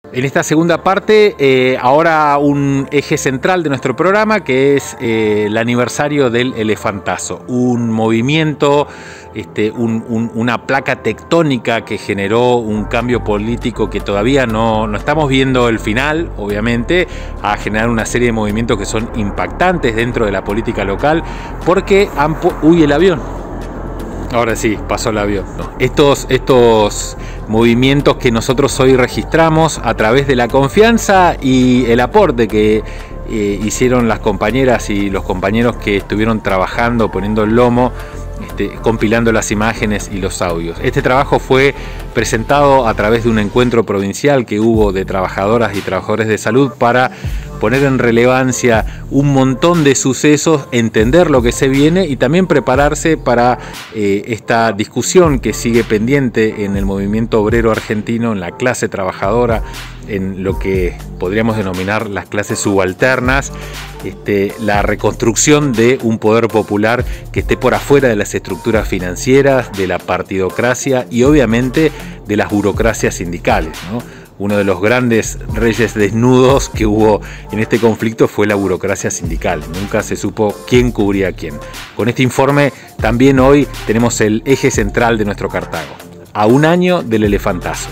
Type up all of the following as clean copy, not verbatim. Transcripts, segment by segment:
En esta segunda parte, ahora un eje central de nuestro programa, que es el aniversario del Elefantazo, un movimiento, una placa tectónica que generó un cambio político que todavía no estamos viendo el final, obviamente, a generar una serie de movimientos que son impactantes dentro de la política local, porque ¡uy, el avión! Ahora sí, pasó el avión. No. Estos movimientos que nosotros hoy registramos a través de la confianza y el aporte que hicieron las compañeras y los compañeros que estuvieron trabajando, poniendo el lomo, compilando las imágenes y los audios. Este trabajo fue presentado a través de un encuentro provincial que hubo de trabajadoras y trabajadores de salud para poner en relevancia un montón de sucesos, entender lo que se viene y también prepararse para esta discusión que sigue pendiente en el movimiento obrero argentino, en la clase trabajadora, en lo que podríamos denominar las clases subalternas, la reconstrucción de un poder popular que esté por afuera de las estructuras financieras, de la partidocracia y obviamente de las burocracias sindicales, ¿no? Uno de los grandes reyes desnudos que hubo en este conflicto fue la burocracia sindical. Nunca se supo quién cubría a quién. Con este informe también hoy tenemos el eje central de nuestro Cartago. A un año del Elefantazo.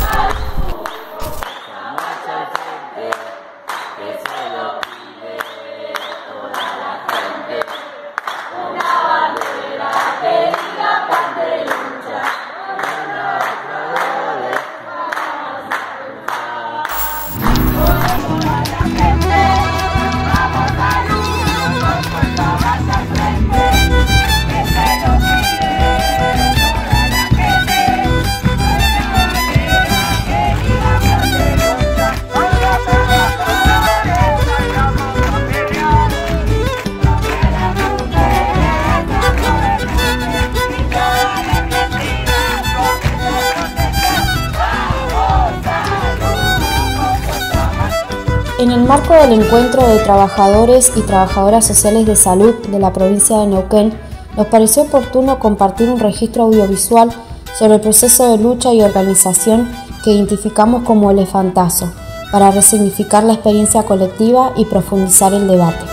En el marco del encuentro de trabajadores y trabajadoras sociales de salud de la provincia de Neuquén, nos pareció oportuno compartir un registro audiovisual sobre el proceso de lucha y organización que identificamos como Elefantazo, para resignificar la experiencia colectiva y profundizar el debate.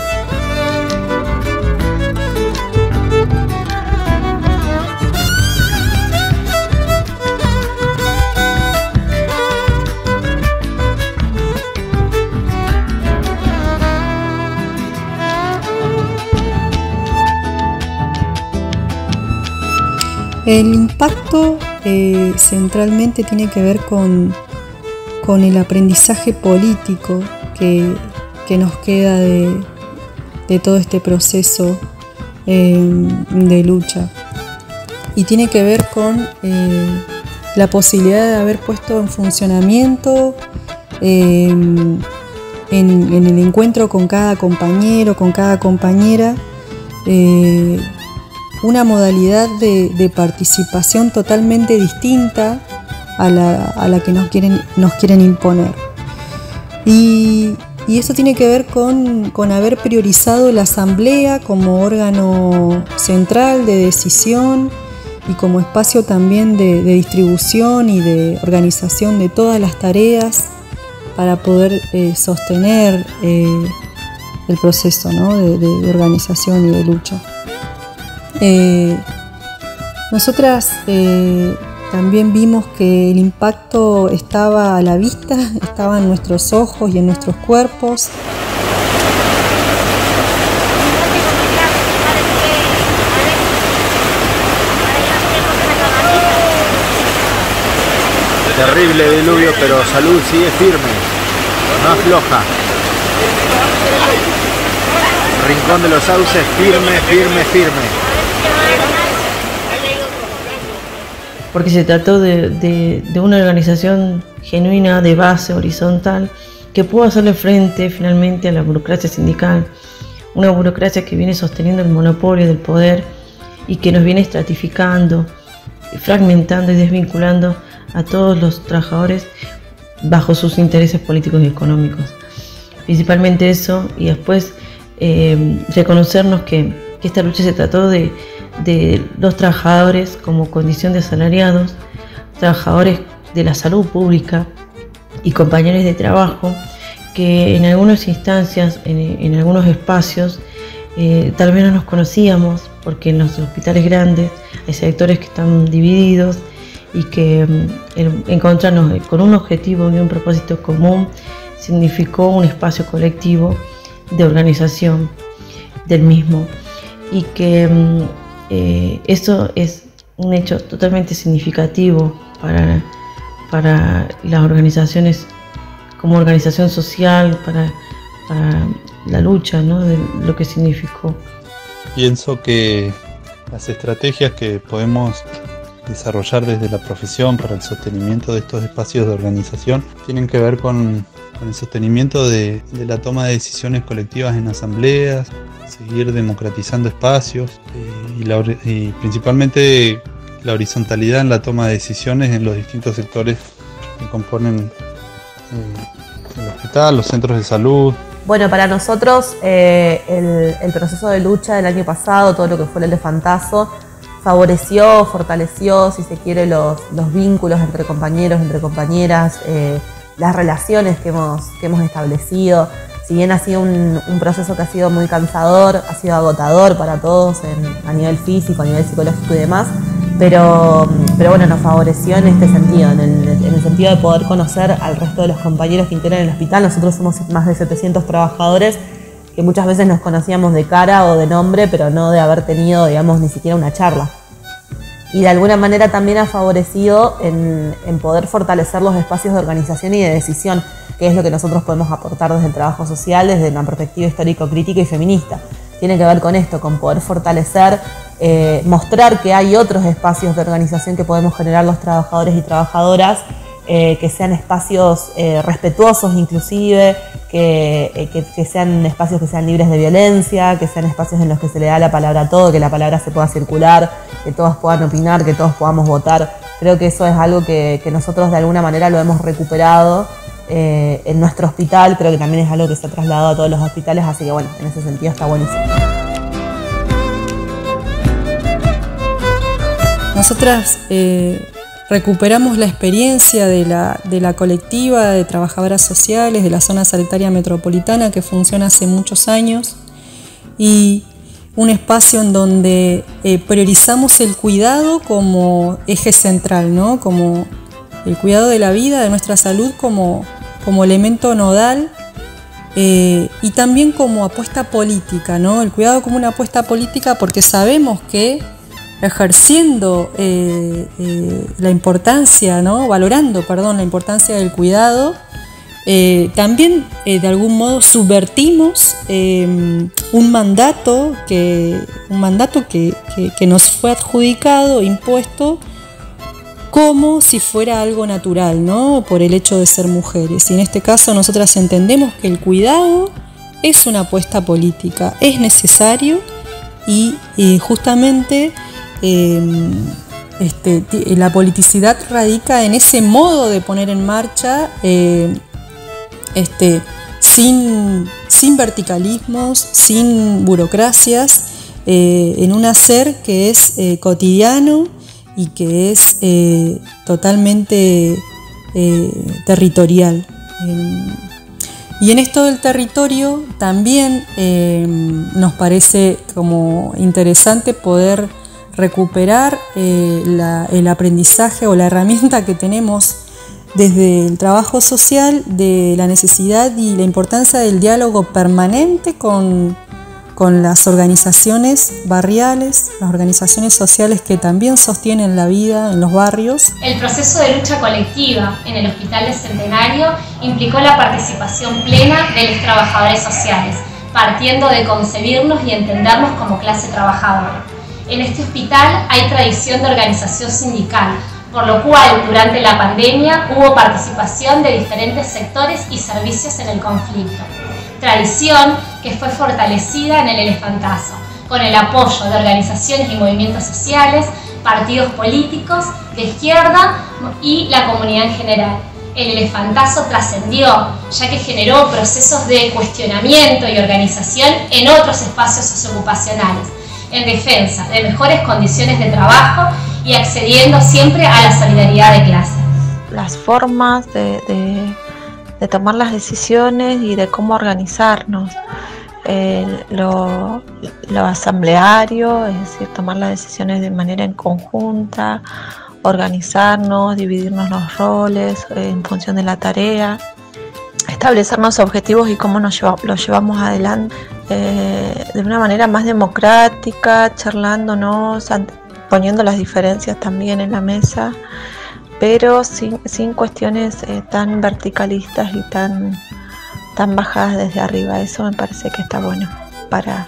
El impacto centralmente tiene que ver con el aprendizaje político que nos queda de todo este proceso de lucha. Y tiene que ver con la posibilidad de haber puesto en funcionamiento en el encuentro con cada compañero, con cada compañera, una modalidad de participación totalmente distinta a la que nos quieren imponer. Y eso tiene que ver con haber priorizado la asamblea como órgano central de decisión y como espacio también de distribución y de organización de todas las tareas para poder sostener el proceso, ¿no? de organización y de lucha. Nosotras también vimos que el impacto estaba a la vista, estaba en nuestros ojos y en nuestros cuerpos. Terrible diluvio, pero salud sigue firme, no afloja. Rincón de los Sauces firme, firme, firme. Porque se trató de una organización genuina, de base, horizontal, que pudo hacerle frente finalmente a la burocracia sindical, una burocracia que viene sosteniendo el monopolio del poder y que nos viene estratificando, fragmentando y desvinculando a todos los trabajadores bajo sus intereses políticos y económicos. Principalmente eso, y después reconocernos que esta lucha se trató de los trabajadores como condición de asalariados, trabajadores de la salud pública, y compañeros de trabajo que en algunas instancias, en algunos espacios, tal vez no nos conocíamos, porque en los hospitales grandes hay sectores que están divididos y que encontrarnos con un objetivo y un propósito común significó un espacio colectivo de organización del mismo, y que eso es un hecho totalmente significativo para las organizaciones como organización social, para la lucha, ¿no?, de lo que significó. Pienso que las estrategias que podemos desarrollar desde la profesión para el sostenimiento de estos espacios de organización tienen que ver con el sostenimiento de la toma de decisiones colectivas en asambleas, seguir democratizando espacios y principalmente la horizontalidad en la toma de decisiones en los distintos sectores que componen el hospital, los centros de salud. Bueno, para nosotros el proceso de lucha del año pasado, todo lo que fue el elefantazo, favoreció, fortaleció, si se quiere, los vínculos entre compañeros, entre compañeras, las relaciones que hemos establecido. Si bien ha sido un proceso que ha sido muy cansador, ha sido agotador para todos a nivel físico, a nivel psicológico y demás, pero bueno, nos favoreció en este sentido, en el sentido de poder conocer al resto de los compañeros que integran el hospital. Nosotros somos más de 700 trabajadores que muchas veces nos conocíamos de cara o de nombre, pero no de haber tenido, digamos, ni siquiera una charla. Y de alguna manera también ha favorecido en poder fortalecer los espacios de organización y de decisión, que es lo que nosotros podemos aportar desde el trabajo social, desde una perspectiva histórico-crítica y feminista. Tiene que ver con esto, con poder fortalecer, mostrar que hay otros espacios de organización que podemos generar los trabajadores y trabajadoras, que sean espacios respetuosos inclusive, que sean espacios que sean libres de violencia, que sean espacios en los que se le da la palabra a todo, que la palabra se pueda circular, que todos puedan opinar, que todos podamos votar. Creo que eso es algo que nosotros de alguna manera lo hemos recuperado en nuestro hospital. Creo que también es algo que se ha trasladado a todos los hospitales, así que bueno, en ese sentido está buenísimo. Nosotras recuperamos la experiencia de la colectiva de trabajadoras sociales de la zona sanitaria metropolitana, que funciona hace muchos años, y un espacio en donde priorizamos el cuidado como eje central, ¿no?, como el cuidado de la vida, de nuestra salud como elemento nodal, y también como apuesta política, ¿no?, el cuidado como una apuesta política, porque sabemos que ejerciendo la importancia, ¿no?, valorando, la importancia del cuidado, también de algún modo subvertimos un mandato que nos fue adjudicado, impuesto, como si fuera algo natural, ¿no?, por el hecho de ser mujeres. Y en este caso nosotras entendemos que el cuidado es una apuesta política, es necesario, y justamente la politicidad radica en ese modo de poner en marcha, sin verticalismos, sin burocracias, en un hacer que es cotidiano y que es totalmente territorial. Y en esto del territorio también nos parece como interesante poder recuperar el aprendizaje o la herramienta que tenemos desde el trabajo social, de la necesidad y la importancia del diálogo permanente con las organizaciones barriales, las organizaciones sociales que también sostienen la vida en los barrios. El proceso de lucha colectiva en el Hospital del Centenario implicó la participación plena de los trabajadores sociales, partiendo de concebirnos y entendernos como clase trabajadora. En este hospital hay tradición de organización sindical, por lo cual durante la pandemia hubo participación de diferentes sectores y servicios en el conflicto. Tradición que fue fortalecida en el elefantazo, con el apoyo de organizaciones y movimientos sociales, partidos políticos de izquierda y la comunidad en general. El elefantazo trascendió, ya que generó procesos de cuestionamiento y organización en otros espacios socioocupacionales, en defensa de mejores condiciones de trabajo y accediendo siempre a la solidaridad de clase. Las formas de tomar las decisiones y de cómo organizarnos. Lo asambleario, es decir, tomar las decisiones de manera en conjunta, organizarnos, dividirnos los roles en función de la tarea, establecernos objetivos y cómo los llevamos adelante de una manera más democrática, charlándonos, poniendo las diferencias también en la mesa, pero sin cuestiones tan verticalistas y tan bajadas desde arriba. Eso me parece que está bueno para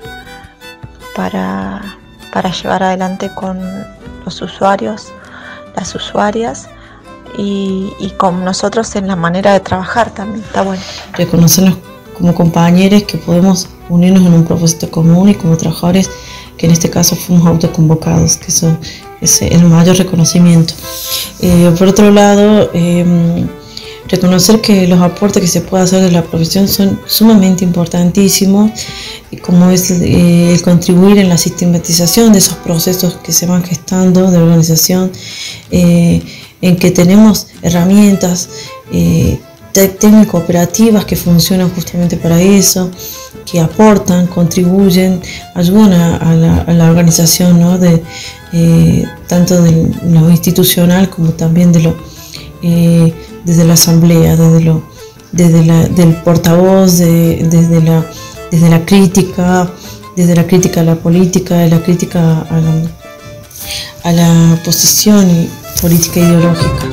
llevar adelante con los usuarios, las usuarias y con nosotros en la manera de trabajar también, está bueno. Reconocernos como compañeros que podemos unirnos en un propósito común y como trabajadores que en este caso fuimos autoconvocados, que eso es el mayor reconocimiento. Por otro lado, reconocer que los aportes que se puede hacer de la profesión son sumamente importantísimos, como es el contribuir en la sistematización de esos procesos que se van gestando de organización, en que tenemos herramientas técnico-operativas que funcionan justamente para eso, que aportan, contribuyen, ayudan a la organización, ¿no? Tanto de lo institucional como también desde la asamblea, del portavoz, desde la crítica a la política, de la crítica a la posición política ideológica.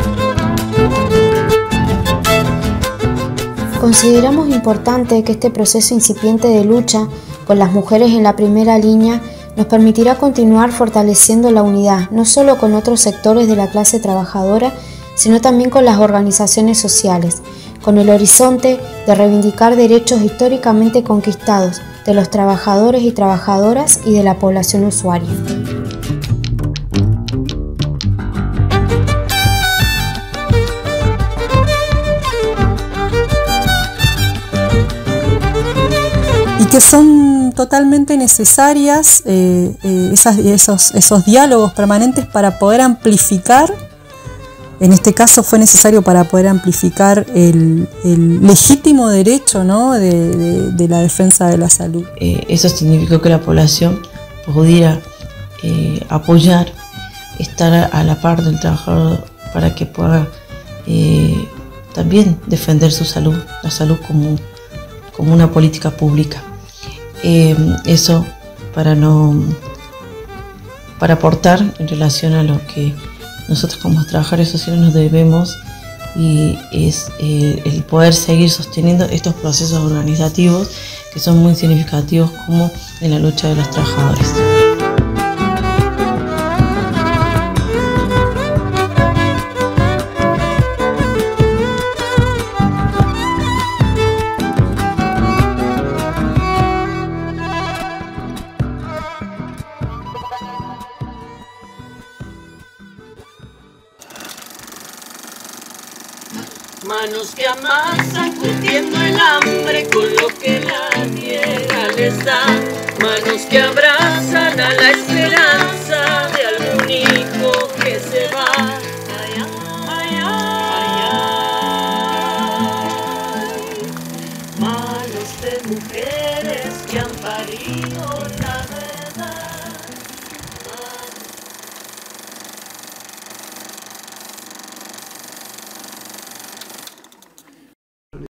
Consideramos importante que este proceso incipiente de lucha con las mujeres en la primera línea nos permitirá continuar fortaleciendo la unidad, no solo con otros sectores de la clase trabajadora, sino también con las organizaciones sociales, con el horizonte de reivindicar derechos históricamente conquistados de los trabajadores y trabajadoras y de la población usuaria. Y que son totalmente necesarias esos diálogos permanentes para poder amplificar. En este caso fue necesario para poder amplificar el legítimo derecho, ¿no? de la defensa de la salud. Eso significó que la población pudiera apoyar, estar a la par del trabajador para que pueda también defender su salud, la salud como una política pública. Eso para aportar en relación a lo que nosotros como trabajadores sociales nos debemos, y es el poder seguir sosteniendo estos procesos organizativos que son muy significativos como en la lucha de los trabajadores. Manos que amasan curtiendo el hambre con lo que la tierra les da. Manos que abrazan a la esperanza de algún hijo que se va. Ay, ay, ay, ay. Manos de mujeres que han parido.